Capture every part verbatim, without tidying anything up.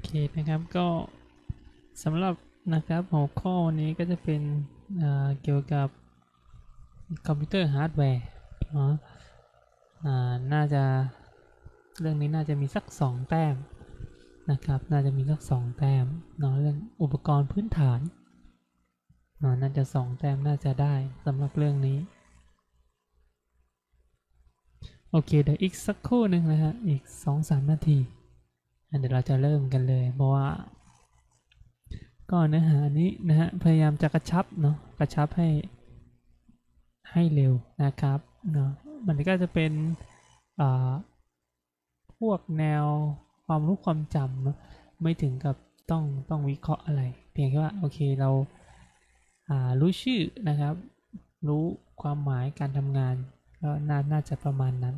เคนะครับก็สำหรับนะครับหัวข้อวันนี้ก็จะเป็นเกี่ยวกับคอมพิวเตอร์ฮาร์ดแวร์เนาะน่าจะเรื่องนี้น่าจะมีสักสองแต้มนะครับน่าจะมีสักสองแต้มเนาะเรื่องอุปกรณ์พื้นฐานเนาะน่าจะสองแต้มน่าจะได้สำหรับเรื่องนี้โอเคเดี๋ยวอีกสักครู่หนึ่งนะฮะอีก สองถึงสาม นาทีเดี๋ยวเราจะเริ่มกันเลยเพราะว่าก็เนื้อหานี้นะฮะพยายามจะกระชับเนาะกระชับให้ให้เร็วนะครับเนาะมันก็จะเป็นพวกแนวความรู้ความจำเนาะไม่ถึงกับต้องต้องวิเคราะห์อะไรเพียงแค่ว่าโอเคเรารู้ชื่อนะครับรู้ความหมายการทำงานก็น่าน่าจะประมาณนั้น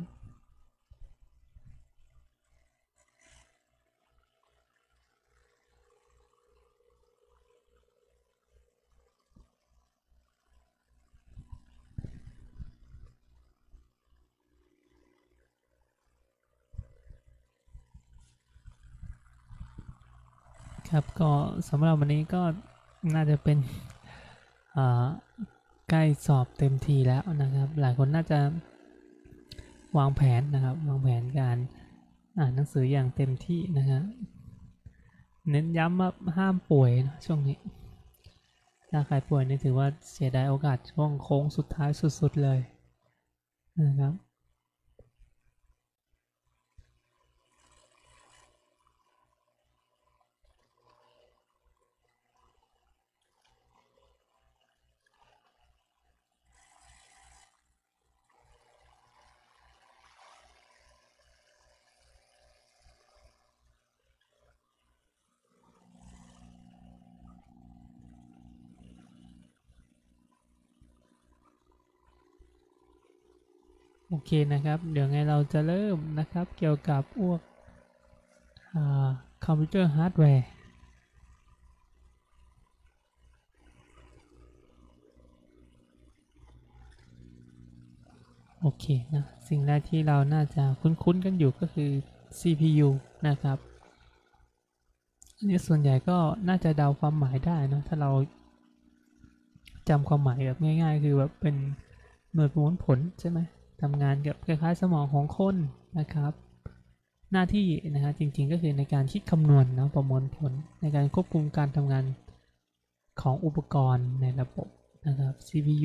ครับก็สำหรับวันนี้ก็น่าจะเป็นใกล้สอบเต็มทีแล้วนะครับหลายคนน่าจะวางแผนนะครับวางแผนการอ่านหนังสืออย่างเต็มที่นะครับเน้นย้ำว่าห้ามป่วยนะช่วงนี้ถ้าใครป่วยนี่ถือว่าเสียดายโอกาสช่วงโค้งสุดท้ายสุดๆเลยนะครับโอเคนะครับเดี๋ยวไงเราจะเริ่มนะครับเกี่ยวกับพวกคอมพิวเตอร์ฮาร์ดแวร์โอเคนะสิ่งแรกที่เราน่าจะคุ้นๆกันอยู่ก็คือ ซี พี ยู นะครับอันนี้ส่วนใหญ่ก็น่าจะเดาความหมายได้นะถ้าเราจำความหมายแบบง่ายๆคือแบบเป็นหน่วยประมวลผลใช่ไหมทำงานกับคล้ายๆสมองของคนนะครับหน้าที่นะฮะจริงๆก็คือในการคิดคำนวณนะประมวลผลในการควบคุมการทำงานของอุปกรณ์ในระบบนะครับ ซี พี ยู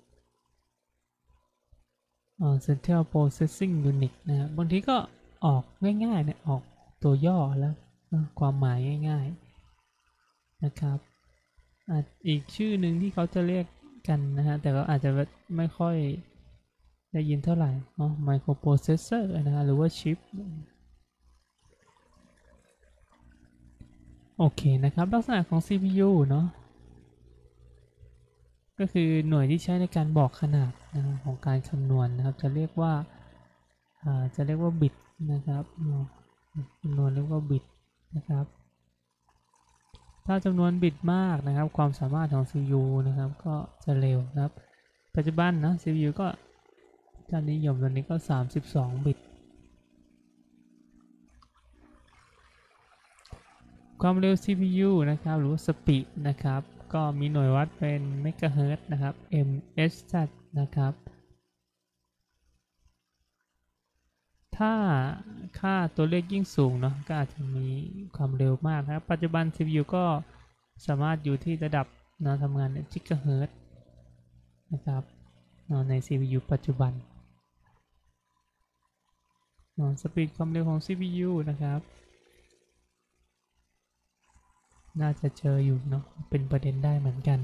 อ่า Central Processing Unit นะครับบางทีก็ออกง่ายๆเนี่ยออกตัวย่อแล้วความหมายง่ายๆนะครับอีกชื่อหนึ่งที่เขาจะเรียกกันนะฮะแต่ก็อาจจะไม่ค่อยได้ยินเท่าไหร่เนาะ Microprocessor นะฮะหรือว่าชิปโอเคนะครับลักษณะของ ซี พี ยู เนาะก็คือหน่วยที่ใช้ในการบอกขนาดนะของการคำนวณนะครับจะเรียกว่าจะเรียกว่าบิตนะครับจำนวนเรียกว่าบิตนะครับถ้าจำนวนบิตมากนะครับความสามารถของ ซี พี ยู นะครับก็จะเร็วนะครับปัจจุบันนะ ซี พี ยู ก็ถ้านิยมตอนนี้ก็สามสิบสองบิตความเร็ว ซี พี ยู นะครับหรือว่าสปีดนะครับก็มีหน่วยวัดเป็นเมกะเฮิรตซ์นะครับ เอ็ม เอส ซี นะครับถ้าค่าตัวเลขยิ่งสูงเนาะก็อาจจะมีความเร็วมากนะครับปัจจุบัน ซี พี ยู ก็สามารถอยู่ที่ระดับนะทำงานในกิกะเฮิรตซ์นะครับใน ซี พี ยู ปัจจุบันสปีดความเร็วของ ซี พี ยู นะครับน่าจะเจออยู่เนาะเป็นประเด็นได้เหมือนกัน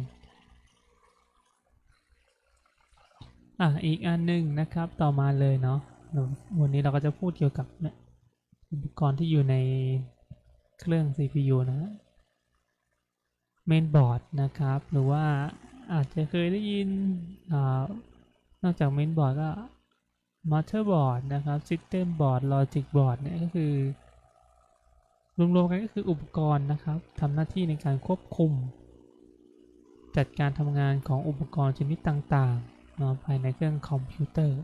อ่ะอีกอันหนึ่งนะครับต่อมาเลยเนาะวันนี้เราก็จะพูดเกี่ยวกับอุปกรณ์ที่อยู่ในเครื่อง ซี พี ยู นะเมนบอร์ดนะครับหรือว่าอาจจะเคยได้ยินนอกจากเมนบอร์ดก็มัลเตอร์บอร์ดนะครับซิสเต็มบอร์ดลอจิกบอร์ดเนี่ยก็คือรวมๆกันก็คืออุปกรณ์นะครับทำหน้าที่ในการควบคุมจัดการทำงานของอุปกรณ์ชนิดต่างๆเนาะภายในเครื่องคอมพิวเตอร์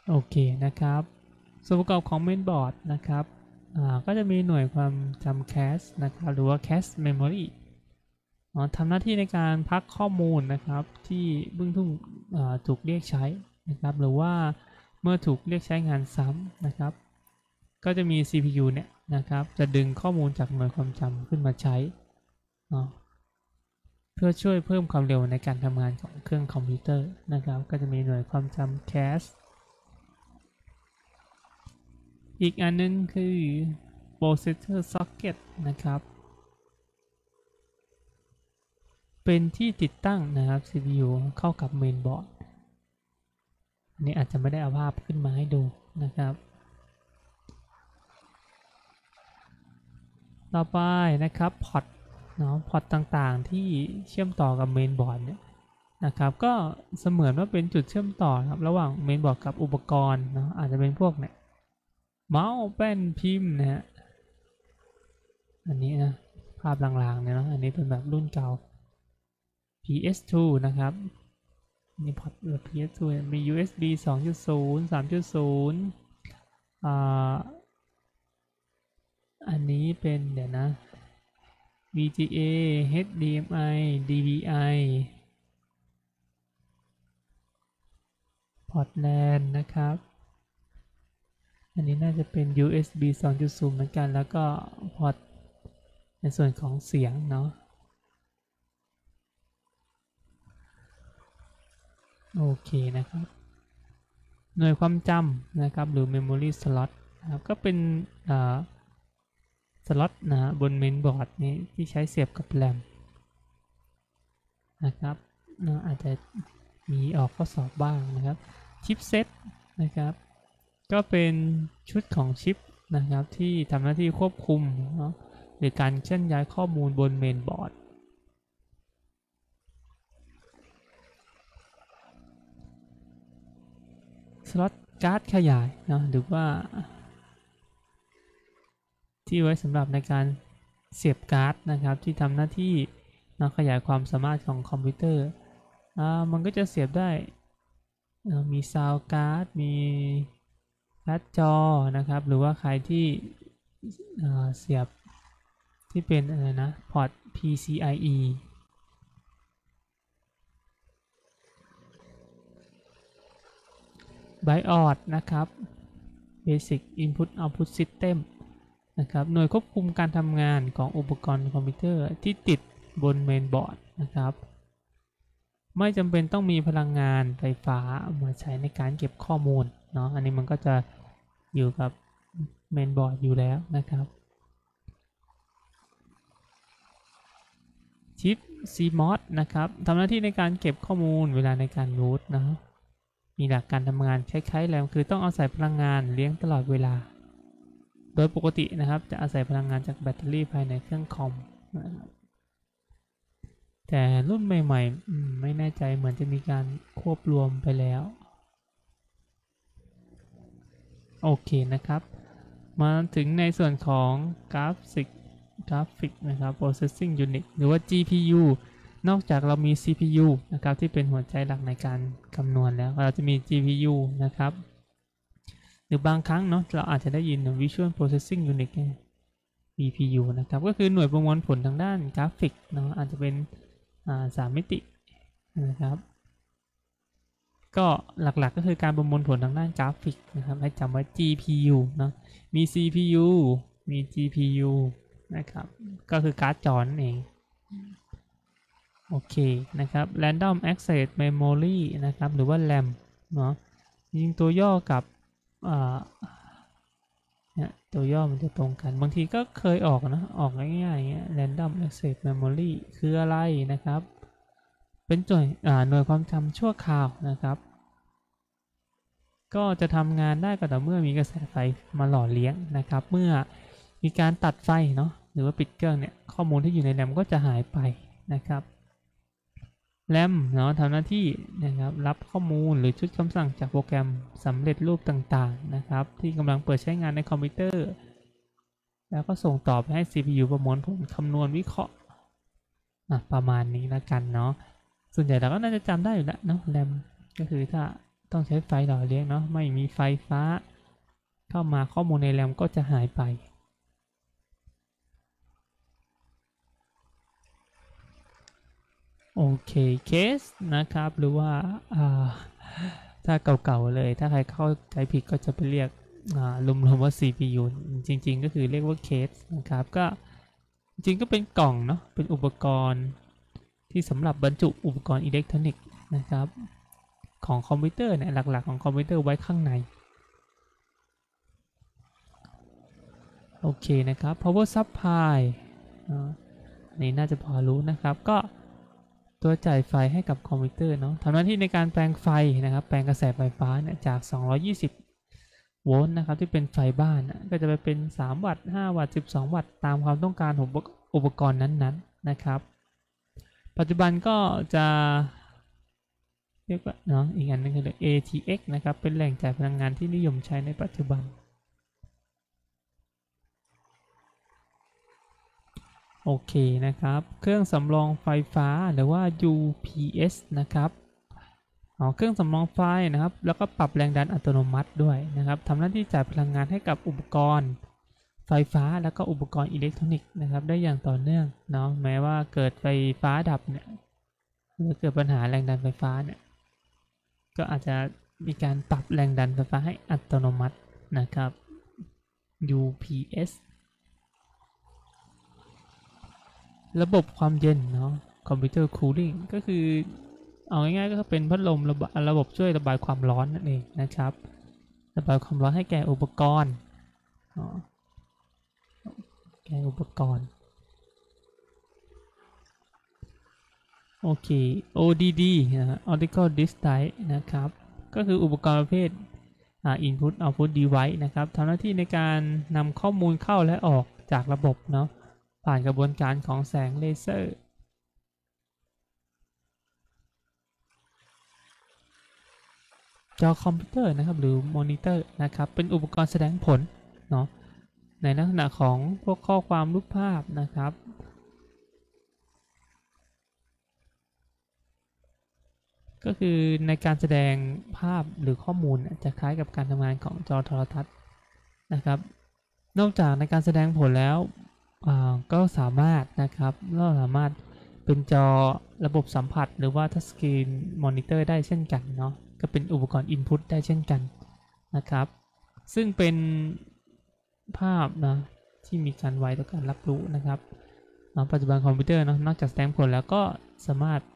โอเคนะครับส่วนประกอบของ mainboard นะครับอ่าก็จะมีหน่วยความจำ cache นะครับหรือว่า cache memory อ๋อทำหน้าที่ในการพักข้อมูลนะครับที่เพิ่งถูกอ่าถูกเรียกใช้นะครับหรือว่าเมื่อถูกเรียกใช้งานซ้ำนะครับก็จะมี ซี พี ยู เนี่ยนะครับจะดึงข้อมูลจากหน่วยความจำขึ้นมาใช้เนาะเพื่อช่วยเพิ่มความเร็วในการทำงานของเครื่องคอมพิวเตอร์นะครับก็จะมีหน่วยความจำ cache อีกอันนึงคือ processor socket นะครับเป็นที่ติดตั้งนะครับ ซี พี ยู เข้ากับ mainboard อันนี้อาจจะไม่ได้เอาภาพขึ้นมาให้ดูนะครับต่อไปนะครับพอร์ตเนาะพอร์ตต่างๆที่เชื่อมต่อกับ mainboard เนี่ยนะครับก็เสมือนว่าเป็นจุดเชื่อมต่อครับระหว่าง mainboard กับอุปกรณ์เนาะอาจจะเป็นพวกเนี่ยเมาส์แป้นพิมพ์นะฮะอันนี้นะภาพลางๆเนี่ยเนาะอันนี้เป็นแบบรุ่นเก่า พี เอส ทู นะครับนี่พอร์ต พี เอส ทู มี ยู เอส บี สองจุดศูนย์ สามจุดศูนย์ อ่าอันนี้เป็นเดี๋ยวนะ วี จี เอ เอช ดี เอ็ม ไอ ดี วี ไอ พอร์ต แลน นะครับอันนี้น่าจะเป็น ยู เอส บี สองจุดศูนย์ เหมือนกันแล้วก็พอร์ตในส่วนของเสียงเนาะโอเคนะครับหน่วยความจำนะครับหรือ memory slot นะครับก็เป็นสล็อตนะบนเมนบอร์ดนี้ที่ใช้เสียบกับแรมนะครับนะอาจจะมีออกข้อสอบบ้างนะครับชิปเซตนะครับก็เป็นชุดของชิปนะครับที่ทำหน้าที่ควบคุมเนาะหรือการเคลื่อนย้ายข้อมูลบนเมนบอร์ดสล็อตการ์ดขยายเนาะหรือว่าที่ไว้สำหรับในการเสียบการ์ดนะครับที่ทำหน้าที่นะขยายความสามารถของคอมพิวเตอร์มันก็จะเสียบได้มีซาวด์การ์ดมีการ์ดจอนะครับหรือว่าใครที่เสียบที่เป็นอะไรนะพอร์ต พี ซี ไอ อี BIOS นะครับ Basic Input Output System นะครับหน่วยควบคุมการทำงานของอุปกรณ์คอมพิวเตอร์ที่ติดบนเมนบอร์ดนะครับไม่จำเป็นต้องมีพลังงานไฟฟ้ามาใช้ในการเก็บข้อมูลเนาะอันนี้มันก็จะอยู่กับเมนบอร์ดอยู่แล้วนะครับชิป ซี มอส นะครับทำหน้าที่ในการเก็บข้อมูลเวลาในการรูทนะมีหลักการทำงานคล้ายๆแรมคือต้องอาศัยพลังงานเลี้ยงตลอดเวลาโดยปกตินะครับจะอาศัยพลังงานจากแบตเตอรี่ภายในเครื่องคอมแต่รุ่นใหม่ๆไม่แน่ใจเหมือนจะมีการควบรวมไปแล้วโอเคนะครับมาถึงในส่วนของกราฟิกกราฟิกนะครับ processing unit หรือว่า จี พี ยู นอกจากเรามี ซี พี ยู นะครับที่เป็นหัวใจหลักในการคำนวณแล้วเราจะมี จี พี ยู นะครับหรือบางครั้งเนาะเราอาจจะได้ยิน Visual Processing Unit วี พี ยู นะครับก็คือหน่วยประมวลผลทางด้านกราฟิกเนาะอาจจะเป็นสามมิตินะครับก็หลักๆก็คือการประมวลผลทางด้านกราฟิกนะครับให้จำไว้ จี พี ยู เนาะมี ซี พี ยู มี จี พี ยู นะครับก็คือการ์ดจอนั่นเองโอเคนะครับ Random Access Memory นะครับหรือว่า แรม เนาะจริงตัวย่อกับเนี่ยตัวย่อมันจะตรงกันบางทีก็เคยออกนะออกง่ายๆเงี้ย Random Access Memory คืออะไรนะครับเป็นหน่วยหน่วยความจำชั่วคราวนะครับก็จะทำงานได้ก็ต่อเมื่อมีกระแสไฟมาหล่อเลี้ยงนะครับเมื่อมีการตัดไฟเนาะหรือว่าปิดเครื่องเนี่ยข้อมูลที่อยู่ในแรมก็จะหายไปนะครับแรมเนาะทำหน้าที่นะครับรับข้อมูลหรือชุดคำสั่งจากโปรแกรมสำเร็จรูปต่างๆนะครับที่กำลังเปิดใช้งานในคอมพิวเตอร์แล้วก็ส่งต่อไปให้ ซี พี ยู ประมวลผลคำนวณวิเคราะห์ประมาณนี้แล้วกันเนาะส่วนใหญ่เราก็น่าจะจำได้อยู่แล้วเนาะแรมก็คือถ้าต้องใช้ไฟหล่อเลี้ยงเนาะไม่มีไฟฟ้าเข้ามาข้อมูลในแรมก็จะหายไปโอเคเคสนะครับหรือว่าถ้าเก่าๆเลยถ้าใครเข้าใจผิดก็จะไปเรียกรวมๆว่า ซี พี ยู จริงๆก็คือเรียกว่าเคสนะครับก็จริงก็เป็นกล่องเนาะเป็นอุปกรณ์ที่สำหรับบรรจุอุปกรณ์อิเล็กทรอนิกส์นะครับของคอมพิวเตอร์เนี่ยหลักๆของคอมพิวเตอร์ไว้ข้างในโอเคนะครับ power supply อันนี้น่าจะพอรู้นะครับก็ตัวจ่ายไฟให้กับคอมพิวเตอร์เนาะทำหน้าที่ในการแปลงไฟนะครับแปลงกระแสไฟฟ้าเนี่ยจากสองร้อยยี่สิบโวลต์นะครับที่เป็นไฟบ้านนะก็จะไปเป็นสามวัตต์ห้าวัตต์สิบสองวัตต์ตามความต้องการของอุปกรณ์นั้นๆ น, นะครับปัจจุบันก็จะเรียกว่าเนาะอีกอันนึงคือ เอ ที เอ็กซ์ นะครับเป็นแหล่งจ่ายพลังงานที่นิยมใช้ในปัจจุบันโอเคนะครับเครื่องสำรองไฟฟ้าหรือว่า ยู พี เอส นะครับเอาเครื่องสำรองไฟนะครับแล้วก็ปรับแรงดันอัตโนมัติด้วยนะครับทำหน้าที่จ่ายพลังงานให้กับอุปกรณ์ไฟฟ้าแล้วก็อุปกรณ์อิเล็กทรอนิกส์นะครับได้อย่างต่อเนื่องเนาะแม้ว่าเกิดไฟฟ้าดับเนี่ยหรือเกิดปัญหาแรงดันไฟฟ้าเนี่ยก็อาจจะมีการปรับแรงดันไฟฟ้าให้อัตโนมัตินะครับ ยู พี เอส ระบบความเย็นเนาะคอมพิวเตอร์คูลิ่งก็คือเอาง่ายๆก็เป็นพัดลมระบบระบบช่วยระบายความร้อนนั่นเองนะครับระบายความร้อนให้แก่อุปกรณ์แก่อุปกรณ์โอเค โอ ดี ดี นะ Optical Disc Drive นะครับก็คืออุปกรณ์ประเภท Input Output Device นะครับทำหน้าที่ในการนำข้อมูลเข้าและออกจากระบบเนาะผ่านกระบวนการของแสงเลเซอร์จอคอมพิวเตอร์นะครับหรือมอนิเตอร์นะครับเป็นอุปกรณ์แสดงผลเนาะในลักษณะของพวกข้อความรูปภาพนะครับก็คือในการแสดงภาพหรือข้อมูลจะคล้ายกับการทำงานของจอโทรทัศน์นะครับนอกจากในการแสดงผลแล้วก็สามารถนะครับเราสามารถเป็นจอระบบสัมผัสหรือว่าทัชสกรีนมอนิเตอร์ได้เช่นกันเนาะก็เป็นอุปกรณ์ Input ได้เช่นกันนะครับซึ่งเป็นภาพนะที่มีการไวต่อการรับรู้นะครับปัจจุบันคอมพิวเตอร์นะนอกจากแสดงผลแล้วก็สามารถ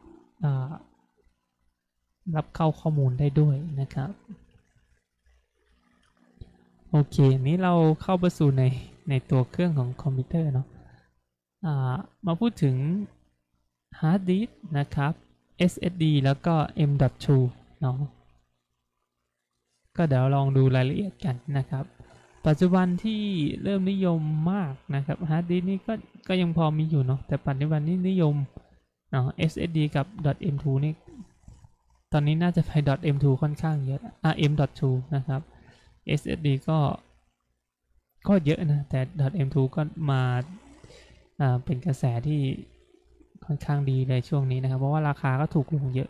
รับเข้าข้อมูลได้ด้วยนะครับโอเคนี้เราเข้าไปสู่ในในตัวเครื่องของคอมพิวเตอร์เนาะมาพูดถึงฮาร์ดดิสก์นะครับ เอส เอส ดี แล้วก็ เอ็ม ดอท ทู เนาะก็เดี๋ยวลองดูรายละเอียดกันนะครับปัจจุบันที่เริ่มนิยมมากนะครับฮาร์ดดิสก์นี่ก็ก็ยังพอมีอยู่เนาะแต่ปัจจุบันนี้นิยมเนาะ เอส เอส ดี กับ เอ็ม ทู นี่ตอนนี้น่าจะไป เอ็ม ทู ค่อนข้างเยอะอ่ะ เอ็ม ดอท ทู นะครับ เอส เอส ดี ก็ก็เยอะนะแต่ เอ็ม ทู ก็มาอ่าเป็นกระแสที่ค่อนข้างดีเลยช่วงนี้นะครับเพราะว่าราคาก็ถูกลงเยอะ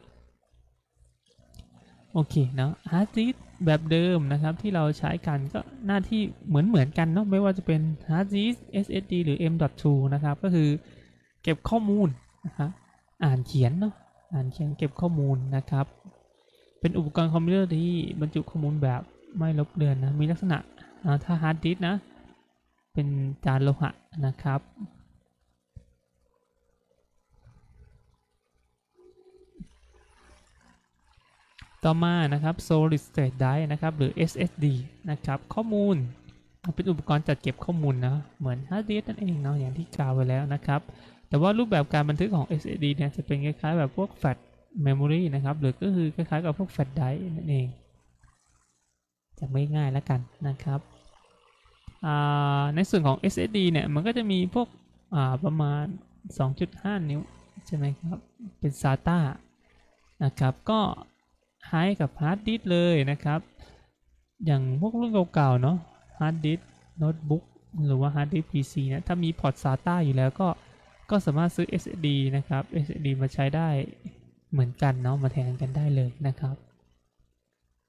โอเคเนาะฮาร์ดดิสก์แบบเดิมนะครับที่เราใช้กันก็หน้าที่เหมือนเหมือนกันเนาะไม่ว่าจะเป็นฮาร์ดดิสก์ เอส เอส ดี หรือ เอ็ม ดอท ทู นะครับก็คือเก็บข้อมูลนะครับอ่านเขียนเนาะอ่านเขียนเก็บข้อมูลนะครับเป็นอุปกรณ์คอมพิวเตอร์ที่บรรจุข้อมูลแบบไม่ลบเลือนนะมีลักษณะถ้าฮาร์ดดิสก์นะเป็นจานโลหะนะครับต่อมานะครับ Solid State Drive นะครับหรือ เอส เอส ดี นะครับข้อมูลเป็นอุปกรณ์จัดเก็บข้อมูลนะเหมือนฮาร์ดดิสก์นั่นเองเนาะอย่างที่กล่าวไว้แล้วนะครับแต่ว่ารูปแบบการบันทึกของ เอส เอส ดี เนี่ยจะเป็นคล้ายๆแบบพวก Flash Memory นะครับหรือก็คือคล้ายๆกับพวก Flash Drive นั่นเองจะไม่ง่ายแล้วกันนะครับในส่วนของ เอส เอส ดี เนี่ยมันก็จะมีพวกประมาณ สองจุดห้า นิ้วใช่ไหมครับเป็น SATA นะครับก็ให้กับฮาร์ดดิสก์เลยนะครับอย่างพวกรุ่นเก่าๆเนาะฮาร์ดดิสก์โน้ตบุ๊กหรือว่าฮาร์ดดิสก์ พี ซี เนี่ยถ้ามีพอร์ต SATA อยู่แล้วก็ก็สามารถซื้อ เอส เอส ดี นะครับ เอส เอส ดี มาใช้ได้เหมือนกันเนาะมาแทนกันได้เลยนะครับ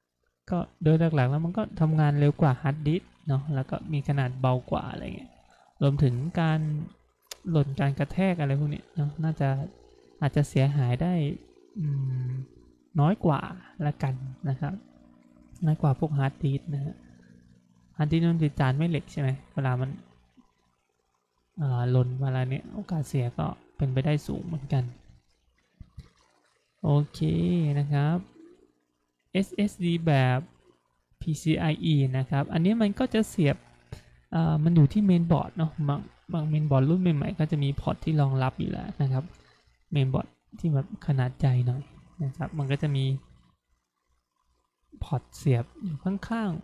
ก็โดยหลักๆแล้วมันก็ทำงานเร็วกว่าฮาร์ดดิสก์เนาะแล้วก็มีขนาดเบากว่าอะไรเงี้ยรวมถึงการหล่นการกระแทกอะไรพวกนี้เนาะน่าจะอาจจะเสียหายได้น้อยกว่าละกันนะครับน้อยกว่าพวกฮาร์ดดิสก์นะฮะฮาร์ดดิสก์มันเป็นจานไม่เหล็กใช่ไหมเวลามันหล่นเวลาเนี้ยโอกาสเสียก็เป็นไปได้สูงเหมือนกันโอเคนะครับ เอส เอส ดี แบบ พี ซี ไอ อี นะครับอันนี้มันก็จะเสียบมันอยู่ที่เมนบอร์ดเนาะบางบางเมนบอร์ดรุ่นใหม่ๆก็จะมีพอร์ตที่รองรับอยู่แล้วนะครับเมนบอร์ดที่แบบขนาดใหญ่หน่อยนะครับมันก็จะมีพอร์ตเสียบอยู่ข้าง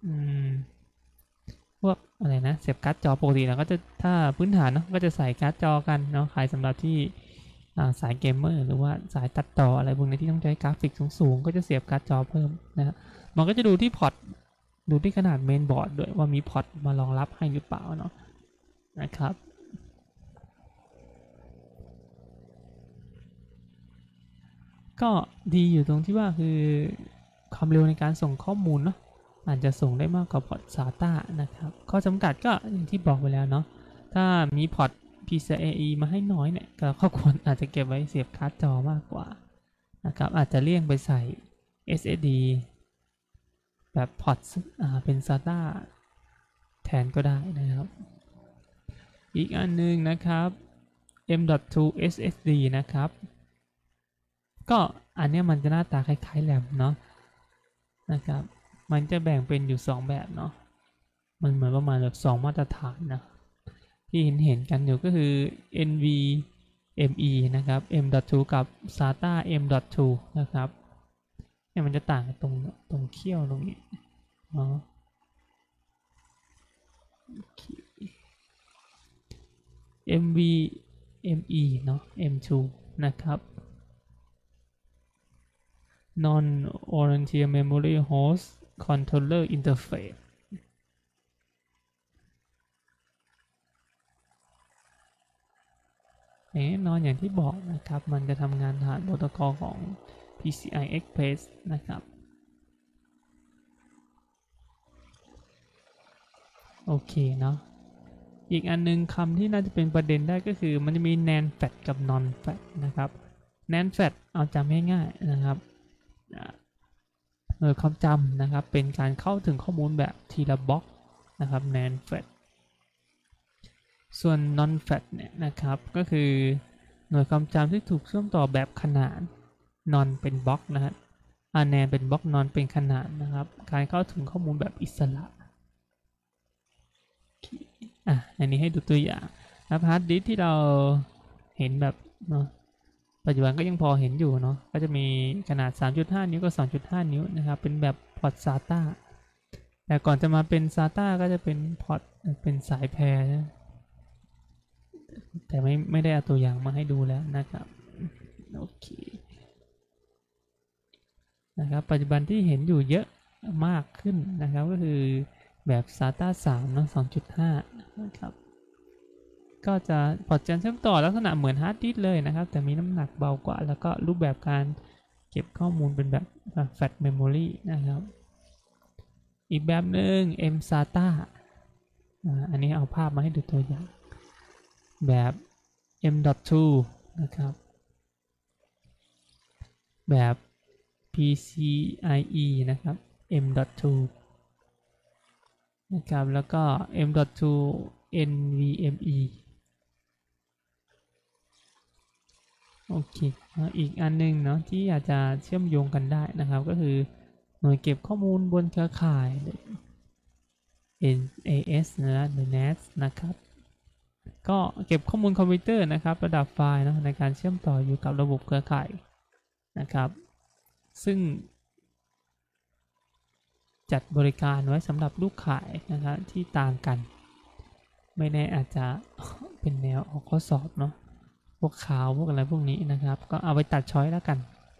ๆพวกอะไรนะเสียบการ์ดจอปกติเราก็จะถ้าพื้นฐานเนาะก็จะใส่การ์ดจอกันเนาะขายสำหรับที่สายเกมเมอร์หรือว่าสายตัดต่ออะไรพวกนี้ที่ต้องใช้กราฟิกสูงๆก็จะเสียบการ์ดจอเพิ่มนะมันก็จะดูที่พอร์ตดูที่ขนาดเมนบอร์ดด้วยว่ามีพอร์ตมารองรับให้หรือเปล่าเนาะนะครับก็ดีอยู่ตรงที่ว่าคือความเร็วในการส่งข้อมูลเนาะอาจจะส่งได้มากกว่าพอร์ต ซาต้า นะครับข้อจำกัดก็อย่างที่บอกไปแล้วเนาะถ้ามีพอร์ต พี ซี ไอ อี มาให้น้อยเนี่ยก็ควรอาจจะเก็บไว้เสียบการ์ดจอมากกว่านะครับอาจจะเลี่ยงไปใส่ เอส เอส ดี แบบพอร์ตเป็น ซาต้า แทนก็ได้นะครับอีกอันนึงนะครับ เอ็ม ดอท ทู เอส เอส ดี นะครับก็อันนี้มันจะหน้าตาคล้ายๆแรมเนาะนะครับมันจะแบ่งเป็นอยู่สองแบบเนาะมันเหมือนประมาณแบบสองมาตรฐานนะที่เห็นเห็นกันอยู่ก็คือ เอ็น วี เอ็ม อี นะครับ เอ็ม ดอท ทู กับ ซาต้า เอ็ม ดอท ทู นะครับเนี่ยมันจะต่างกันตรงตรงเขี้ยวตรงนี้เนาะเอ็ม วี เอ็ม อี เนาะ เอ็ม ทู นะครับ Non-Oriented Memory Host Controller Interface แน่นอนอย่างที่บอกนะครับมันจะทำงานผ่านโปรโตคอลของ พี ซี ไอ Express นะครับโอเคเนาะอีกอันนึงคำที่น่าจะเป็นประเด็นได้ก็คือมันจะมี แนน แฟลช กับ นอน แฟลช นะครับ แนน แฟลช เอาจำง่ายๆนะครับหน่วยความจำนะครับเป็นการเข้าถึงข้อมูลแบบทีละบล็อกนะครับ แนน แฟลช ส่วน นอน แฟลช เนี่ยนะครับก็คือหน่วยความจำที่ถูกเชื่อมต่อแบบขนาน นอน เป็นบล็อกนะฮะอาแนนเป็นบล็อก นอน เป็นขนานนะครับการเข้าถึงข้อมูลแบบอิสระอ่ะอันนี้ให้ดูตัวอย่างนะฮาร์ดดิสก์ที่เราเห็นแบบเนาะปัจจุบันก็ยังพอเห็นอยู่เนาะก็จะมีขนาด สามจุดห้า นิ้วกับ สองจุดห้า นิ้วนะครับเป็นแบบพอร์ต ซาต้า แต่ก่อนจะมาเป็น ซาต้า ก็จะเป็นพอร์ตเป็นสายแพรนะแต่ไม่ไม่ได้เอาตัวอย่างมาให้ดูแล้วนะครับโอเคนะครับปัจจุบันที่เห็นอยู่เยอะมากขึ้นนะครับก็คือแบบ ซาต้า สาม เนาะ สองจุดห้า นะครับก็จะพอร์ตการเชื่อมต่อลักษณะเหมือนฮาร์ดดิสก์เลยนะครับแต่มีน้ำหนักเบากว่าแล้วก็รูปแบบการเก็บข้อมูลเป็นแบบแฟลชเมมโมรีนะครับอีกแบบหนึ่ง เอ็ม ซาต้า อันนี้เอาภาพมาให้ดูตัวอย่างแบบ เอ็ม ดอท ทู นะครับแบบ พี ซี ไอ อี นะครับ เอ็ม ดอท ทู นะครับแล้วก็ เอ็ม ดอท ทู เอ็น วี เอ็ม อี โอเคอีกอันนึงเนาะที่อาจจะเชื่อมโยงกันได้นะครับก็คือหน่วยเก็บข้อมูลบนเครือข่าย เอ็น เอ เอส นะหรือ เอ็น เอ เอส นะครับก็เก็บข้อมูลคอมพิวเตอร์นะครับระดับไฟล์นะในการเชื่อมต่ออยู่กับระบบเครือข่ายนะครับซึ่งจัดบริการไว้สำหรับลูกข่ายนะครับที่ต่างกันไม่แน่อาจจะเป็นแนวออกข้อสอบเนาะพวกข่าวพวกอะไรพวกนี้นะครับก็เอาไปตัดช้อยแล้วกัน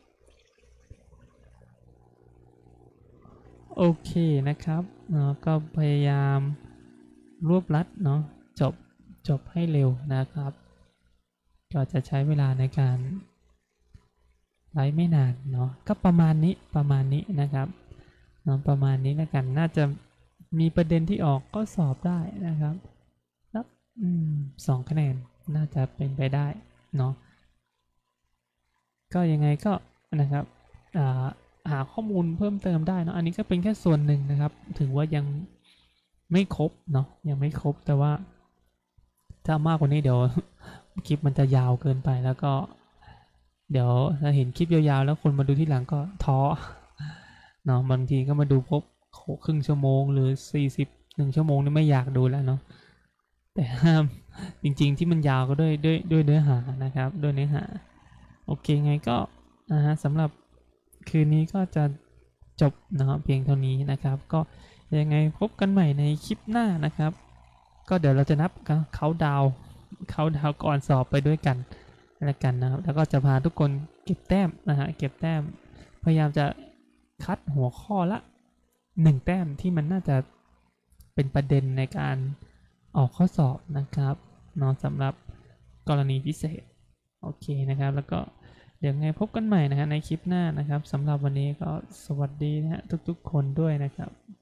โอเคนะครับเนาะก็พยายามรวบรัดเนาะจบจบให้เร็วนะครับก็จะใช้เวลาในการไลฟ์ไม่นานเนาะก็ประมาณนี้ประมาณนี้นะครับเนาะประมาณนี้แล้วกันน่าจะมีประเด็นที่ออกก็สอบได้นะครับแล้วอืมสองคะแนนน่าจะเป็นไปได้เนาะก็ยังไงก็นะครับอ่าหาข้อมูลเพิ่มเติมได้เนาะอันนี้ก็เป็นแค่ส่วนหนึ่งนะครับถือว่ายังไม่ครบเนาะยังไม่ครบแต่ว่าถ้ามากกว่านี้เดี๋ยวคลิปมันจะยาวเกินไปแล้วก็เดี๋ยวถ้าเห็นคลิปยาวๆแล้วคนมาดูที่หลังก็ท้อเนาะบางทีก็มาดูพบครึ่งชั่วโมงหรือสี่สิบหนึ่งชั่วโมงนี่ไม่อยากดูแล้วเนาะแต่ห้ามจริงๆที่มันยาวก็ด้วยด้วยด้วยเนื้อหานะครับด้วยเนื้อหาโอเคไงก็นะฮะสำหรับคืนนี้ก็จะจบนะครับเพียงเท่านี้นะครับก็ยังไงพบกันใหม่ในคลิปหน้านะครับก็เดี๋ยวเราจะนับเขาดาวเขาดาวก่อนสอบไปด้วยกันแล้วกันนะครับแล้วก็จะพาทุกคนเก็บแต้มนะฮะเก็บแต้มพยายามจะคัดหัวข้อละหนึ่งแต้มที่มันน่าจะเป็นประเด็นในการออกข้อสอบนะครับเนาะสำหรับกรณีพิเศษโอเคนะครับแล้วก็เดี๋ยวไงพบกันใหม่นะฮะในคลิปหน้านะครับสำหรับวันนี้ก็สวัสดีนะฮะทุกๆคนด้วยนะครับ